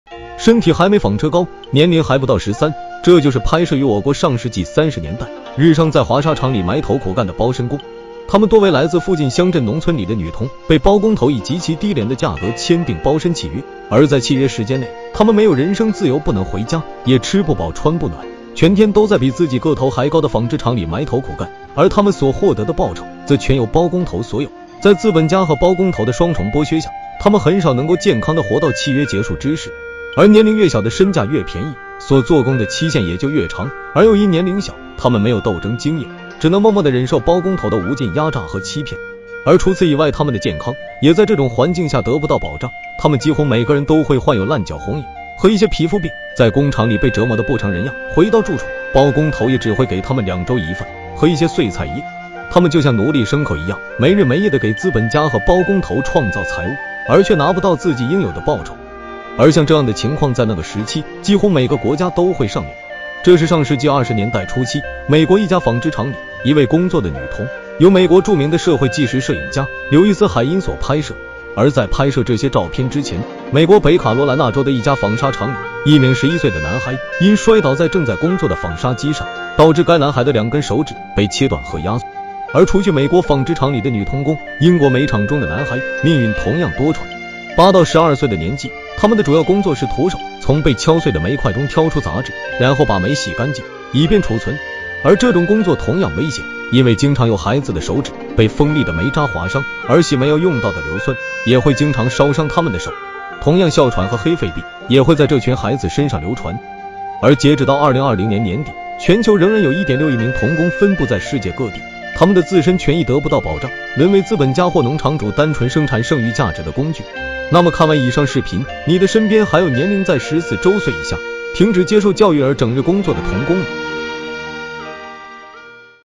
身体还没纺车高，年龄还不到13，这就是拍摄于我国上世纪30年代，日常在华纱厂里埋头苦干的包身工。他们多为来自附近乡镇农村里的女童，被包工头以极其低廉的价格签订包身契约，而在契约时间内，他们没有人身自由，不能回家，也吃不饱穿不暖，全天都在比自己个头还高的纺织厂里埋头苦干，而他们所获得的报酬则全由包工头所有。在资本家和包工头的双重剥削下，他们很少能够健康的活到契约结束之时，而年龄越小的身价越便宜，所做工的期限也就越长，而又因年龄小，他们没有斗争经验，只能默默地忍受包工头的无尽压榨和欺骗。而除此以外，他们的健康也在这种环境下得不到保障，他们几乎每个人都会患有烂脚红眼和一些皮肤病，在工厂里被折磨得不成人样，回到住处，包工头也只会给他们2周一饭和一些碎菜一夜。他们就像奴隶牲口一样，没日没夜地给资本家和包工头创造财物，而却拿不到自己应有的报酬。而像这样的情况在那个时期几乎每个国家都会上演。这是上世纪20年代初期，美国一家纺织厂里一位工作的女童，由美国著名的社会纪实摄影家刘易斯·海因所拍摄。而在拍摄这些照片之前，美国北卡罗来纳州的一家纺纱厂里，一名11岁的男孩因摔倒在正在工作的纺纱机上，导致该男孩的2根手指被切断和压碎。而除去美国纺织厂里的女童工，英国煤厂中的男孩命运同样多舛。8到12岁的年纪，他们的主要工作是徒手从被敲碎的煤块中挑出杂质，然后把煤洗干净，以便储存。而这种工作同样危险，因为经常有孩子的手指被锋利的煤渣划伤，而洗没有用到的硫酸也会经常烧伤他们的手。同样，哮喘和黑肺病也会在这群孩子身上流传。而截止到2020年年底，全球仍然有1.6亿名童工分布在世界各地，他们的自身权益得不到保障，沦为资本家或农场主单纯生产剩余价值的工具。那么看完以上视频，你的身边还有年龄在14周岁以下、停止接受教育而整日工作的童工吗？